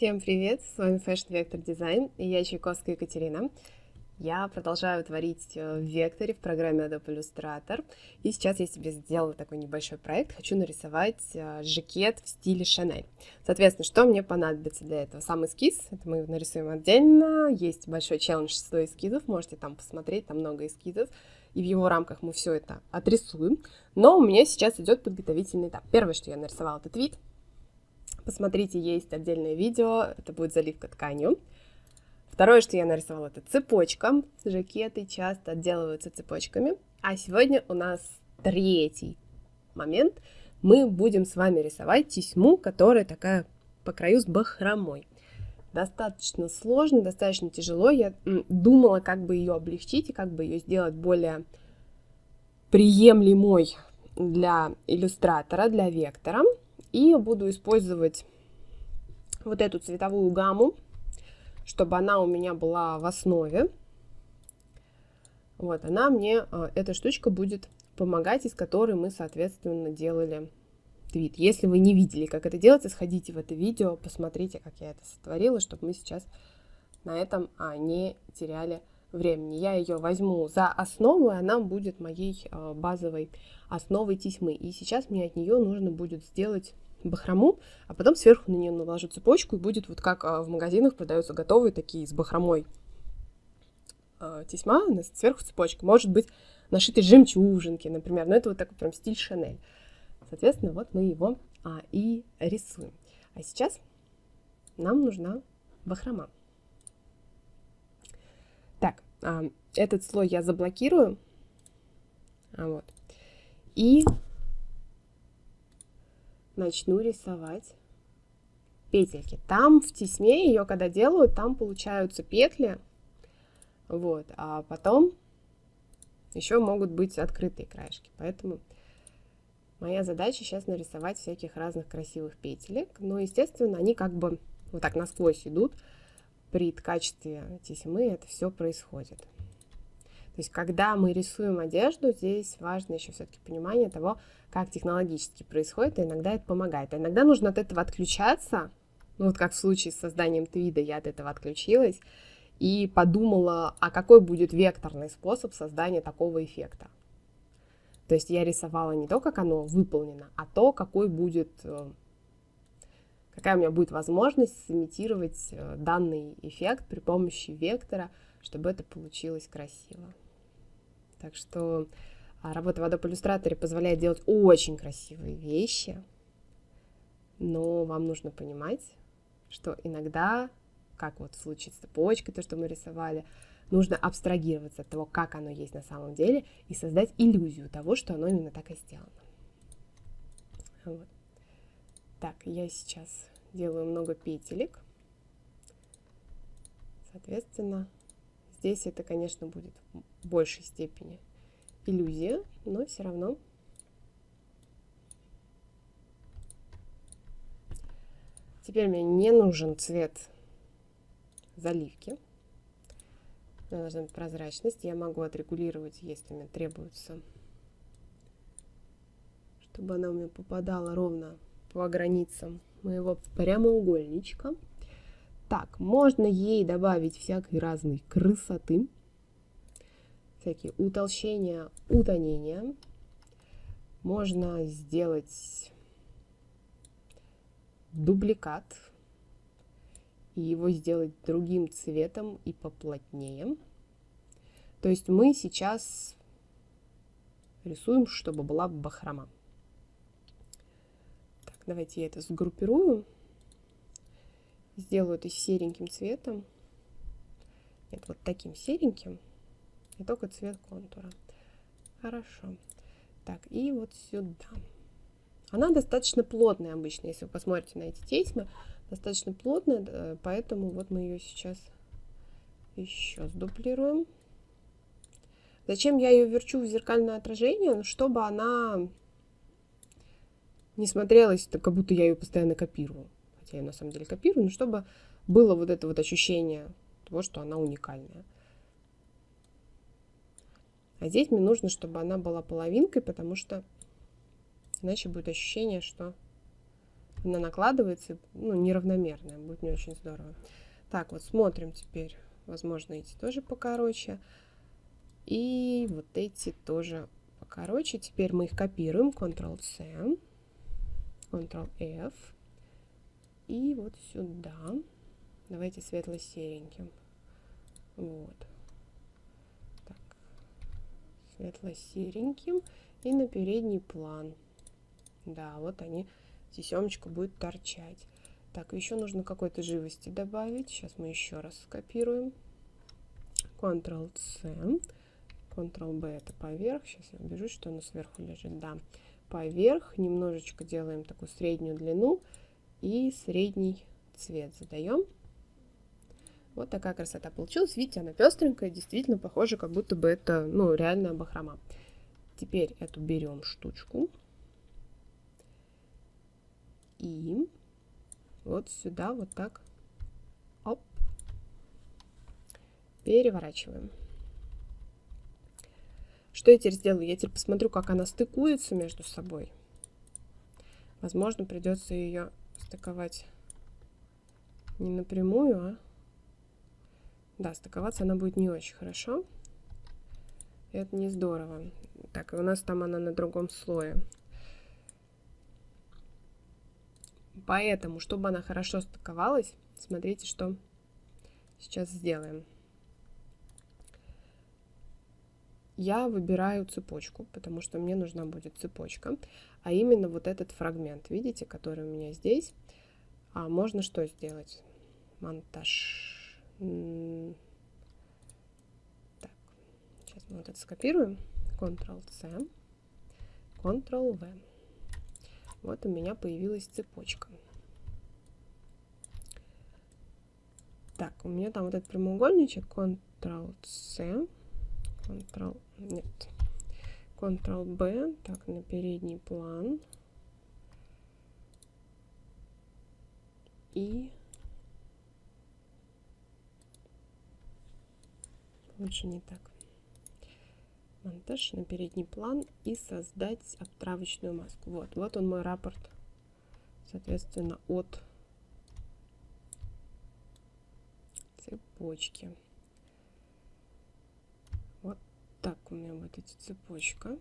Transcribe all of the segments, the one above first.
Всем привет! С вами Fashion Vector Design и я Чайковская Екатерина. Я продолжаю творить в векторе в программе Adobe Illustrator. И сейчас я себе сделала такой небольшой проект. Хочу нарисовать жакет в стиле Chanel. Соответственно, что мне понадобится для этого? Сам эскиз, это мы нарисуем отдельно. Есть большой челлендж 100 эскизов, можете там посмотреть, там много эскизов. И в его рамках мы все это отрисуем. Но у меня сейчас идет подготовительный этап. Первое, что я нарисовала, это твид. Посмотрите, есть отдельное видео, это будет заливка тканью. Второе, что я нарисовала, это цепочка. Жакеты часто отделываются цепочками. А сегодня у нас третий момент. Мы будем с вами рисовать тесьму, которая такая по краю с бахромой. Достаточно сложно, достаточно тяжело. Я думала, как бы ее облегчить и как бы ее сделать более приемлемой для иллюстратора, для вектора. И буду использовать вот эту цветовую гамму, чтобы она у меня была в основе. Вот, она мне, эта штучка будет помогать, из которой мы, соответственно, делали твид. Если вы не видели, как это делается, сходите в это видео, посмотрите, как я это сотворила, чтобы мы сейчас на этом не теряли времени. Я ее возьму за основу, и она будет моей базовой основой тесьмы. И сейчас мне от нее нужно будет сделать бахрому, а потом сверху на нее наложу цепочку, и будет вот как в магазинах продаются готовые такие с бахромой тесьма, сверху цепочка. Может быть нашиты жемчужинки, например, но это вот такой прям стиль Chanel. Соответственно, вот мы его и рисуем. А сейчас нам нужна бахрома. Так, этот слой я заблокирую. Вот. И начну рисовать петельки. Там в тесьме ее, когда делают, там получаются петли. Вот. А потом еще могут быть открытые краешки. Поэтому моя задача сейчас нарисовать всяких разных красивых петелек. Но, естественно, они как бы вот так насквозь идут. При ткачестве тесьмы это все происходит. То есть, когда мы рисуем одежду, здесь важно еще все-таки понимание того, как технологически происходит, и иногда это помогает. А иногда нужно от этого отключаться, ну вот как в случае с созданием твида я от этого отключилась, и подумала, а какой будет векторный способ создания такого эффекта. То есть я рисовала не то, как оно выполнено, а то, какая у меня будет возможность сымитировать данный эффект при помощи вектора, чтобы это получилось красиво. Так что работа в Adobe Illustrator позволяет делать очень красивые вещи, но вам нужно понимать, что иногда, как вот в случае с цепочкой, то, что мы рисовали, нужно абстрагироваться от того, как оно есть на самом деле, и создать иллюзию того, что оно именно так и сделано. Вот. Так, я сейчас делаю много петелек. Соответственно, здесь это, конечно, будет в большей степени иллюзия, но все равно. Теперь мне не нужен цвет заливки. Мне нужна прозрачность. Я могу отрегулировать, если мне требуется, чтобы она у меня попадала ровно по границам моего прямоугольничка. Так, можно ей добавить всякой разной красоты, всякие утолщения, утонения. Можно сделать дубликат и его сделать другим цветом и поплотнее. То есть мы сейчас рисуем, чтобы была бахрома. Так, давайте я это сгруппирую. Сделаю это сереньким цветом. Нет, вот таким сереньким. И только цвет контура. Хорошо. Так, и вот сюда. Она достаточно плотная обычно, если вы посмотрите на эти тесьмы. Достаточно плотная, поэтому вот мы ее сейчас еще сдублируем. Зачем я ее верчу в зеркальное отражение? Чтобы она не смотрелась, как будто я ее постоянно копирую. Хотя я на самом деле копирую, но чтобы было вот это вот ощущение того, что она уникальная. А здесь мне нужно, чтобы она была половинкой, потому что иначе будет ощущение, что она накладывается, ну, неравномерная, будет не очень здорово. Так, вот смотрим теперь, возможно, эти тоже покороче, и вот эти тоже покороче. Теперь мы их копируем, Ctrl-C, Ctrl-F, и вот сюда. Давайте светло-сереньким. Вот. Так. Светло-сереньким. И на передний план. Да, вот они, тесемочка будет торчать. Так, еще нужно какой-то живости добавить. Сейчас мы еще раз скопируем. Ctrl-C. Ctrl-B это поверх. Сейчас я убежусь, что оно сверху лежит. Да, поверх. Немножечко делаем такую среднюю длину. И средний цвет задаем. Вот такая красота получилась. Видите, она пестренькая, действительно похоже, как будто бы это, ну, реальная бахрома. Теперь эту берем штучку. И вот сюда вот так. Оп. Переворачиваем. Что я теперь сделаю? Я теперь посмотрю, как она стыкуется между собой. Возможно, придется ее стыковать не напрямую, а... Да, стыковаться она будет не очень хорошо. Это не здорово. Так, и у нас там она на другом слое. Поэтому, чтобы она хорошо стыковалась, смотрите, что сейчас сделаем. Я выбираю цепочку, потому что мне нужна будет цепочка. А именно вот этот фрагмент, видите, который у меня здесь. А можно что сделать? Монтаж. Так, сейчас мы вот это скопируем. Ctrl-C, Ctrl-V. Вот у меня появилась цепочка. Так, у меня там вот этот прямоугольничек. Ctrl-C, Ctrl-B. Так, на передний план. И лучше не так. Монтаж на передний план и создать обтравочную маску. Вот он мой раппорт, соответственно, от цепочки. Вот так у меня будет эта цепочка.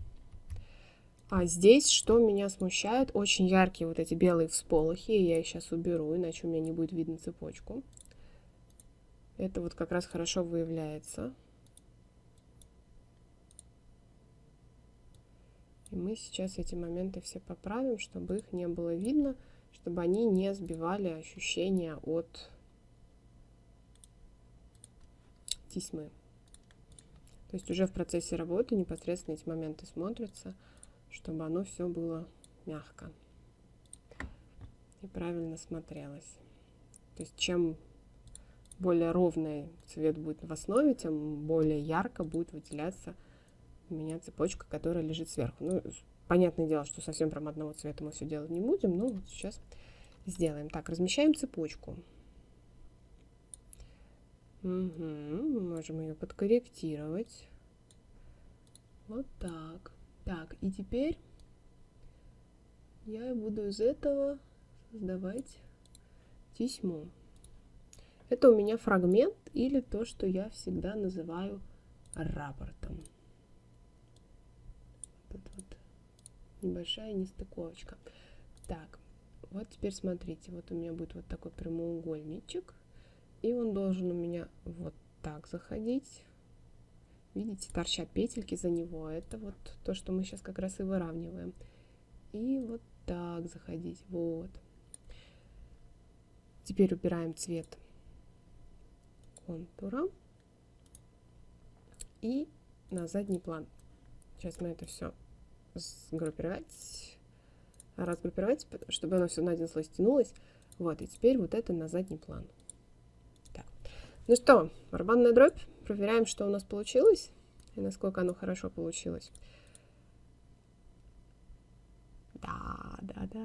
А здесь, что меня смущает, очень яркие вот эти белые всполохи. Я их сейчас уберу, иначе у меня не будет видно цепочку. Это вот как раз хорошо выявляется. И мы сейчас эти моменты все поправим, чтобы их не было видно, чтобы они не сбивали ощущения от тесьмы. То есть уже в процессе работы непосредственно эти моменты смотрятся, чтобы оно все было мягко и правильно смотрелось. То есть чем более ровный цвет будет в основе, тем более ярко будет выделяться у меня цепочка, которая лежит сверху. Ну, понятное дело, что совсем прям одного цвета мы все делать не будем, но вот сейчас сделаем. Так, размещаем цепочку. Можем ее подкорректировать. Вот так. Так, и теперь я буду из этого создавать тесьму. Это у меня фрагмент или то, что я всегда называю раппортом. Тут вот небольшая нестыковочка. Так, вот теперь смотрите, вот у меня будет вот такой прямоугольничек, и он должен у меня вот так заходить. Видите, торчат петельки за него. Это вот то, что мы сейчас как раз и выравниваем. И вот так заходить. Вот. Теперь убираем цвет контура и на задний план. Сейчас мы это все разгруппировать, чтобы оно все на один слой стянулось. Вот, и теперь вот это на задний план. Так. Ну что, барабанная дробь. Проверяем, что у нас получилось и насколько оно хорошо получилось. Да.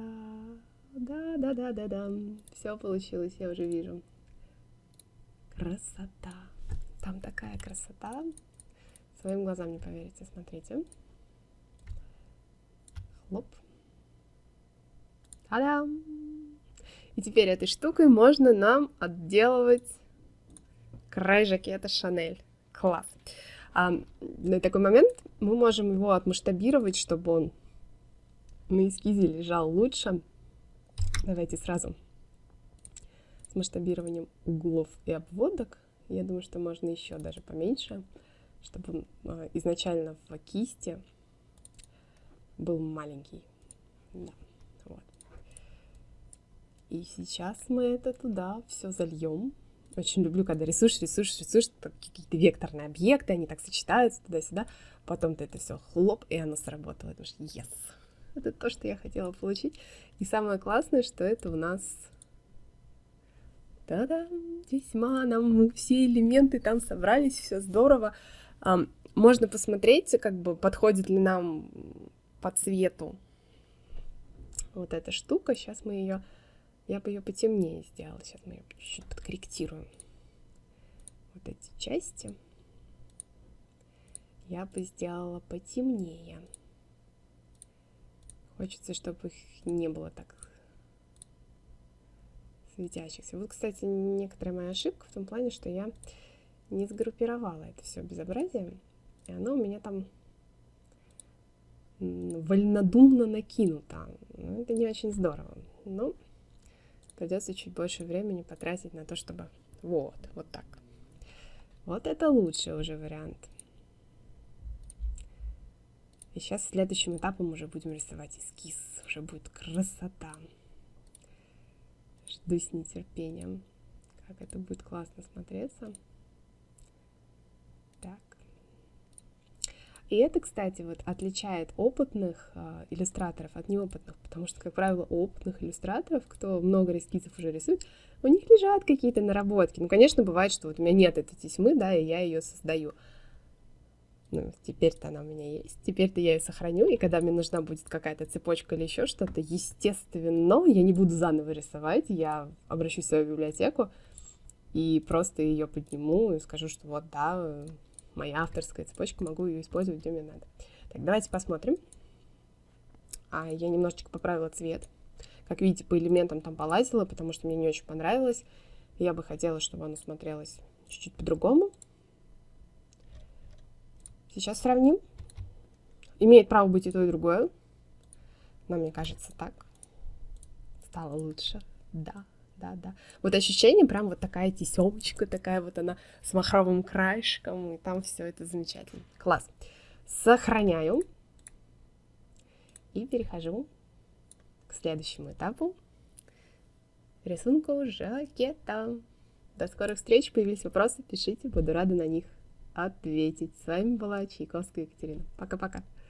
Все получилось, я уже вижу. Красота. Там такая красота. Своим глазам не поверите, смотрите. Хлоп. Та-дам! И теперь этой штукой можно нам отделывать край жакета Шанель. Класс! На такой момент мы можем его отмасштабировать, чтобы он на эскизе лежал лучше. Давайте сразу с масштабированием углов и обводок. Я думаю, что можно еще даже поменьше, чтобы он изначально в кисти был маленький. Да, вот. И сейчас мы это туда все зальем. Очень люблю, когда рисуешь, какие-то векторные объекты, они так сочетаются туда-сюда. Потом ты это все хлоп, и оно сработало. Потому что yes! Это то, что я хотела получить. И самое классное, что это у нас... Та-дам! Тесьма, все элементы там собрались, все здорово. Можно посмотреть, как бы подходит ли нам по цвету вот эта штука. Сейчас мы ее... Я бы ее потемнее сделала. Сейчас мы ее чуть-чуть подкорректируем. Вот эти части я бы сделала потемнее. Хочется, чтобы их не было так светящихся. Вот, кстати, некоторая моя ошибка в том плане, что я не сгруппировала это все безобразие, и оно у меня там вольнодумно накинуто. Ну, это не очень здорово. Но придется чуть больше времени потратить на то, чтобы... Вот так. Вот это лучший уже вариант. И сейчас следующим этапом уже будем рисовать эскиз. Уже будет красота. Жду с нетерпением, как это будет классно смотреться. Так. И это, кстати, вот отличает опытных иллюстраторов от неопытных, потому что, как правило, у опытных иллюстраторов, кто много эскизов уже рисует, у них лежат какие-то наработки. Ну, конечно, бывает, что вот у меня нет этой тесьмы, да, и я ее создаю. Ну, теперь-то она у меня есть, теперь-то я ее сохраню, и когда мне нужна будет какая-то цепочка или еще что-то, естественно, я не буду заново рисовать, я обращусь в свою библиотеку и просто ее подниму и скажу, что вот, да, моя авторская цепочка, могу ее использовать, где мне надо. Так, давайте посмотрим. Я немножечко поправила цвет. Как видите, по элементам там полазила, потому что мне не очень понравилось. Я бы хотела, чтобы оно смотрелось чуть-чуть по-другому. Сейчас сравним. Имеет право быть и то, и другое. Но мне кажется, так стало лучше. Да. Вот ощущение, прям вот такая тесемочка, такая вот она с махровым краешком, и там все это замечательно. Класс. Сохраняю. И перехожу к следующему этапу. Рисунку жакета. До скорых встреч. Появились вопросы, пишите, буду рада на них ответить. С вами была Чайковская Екатерина. Пока-пока.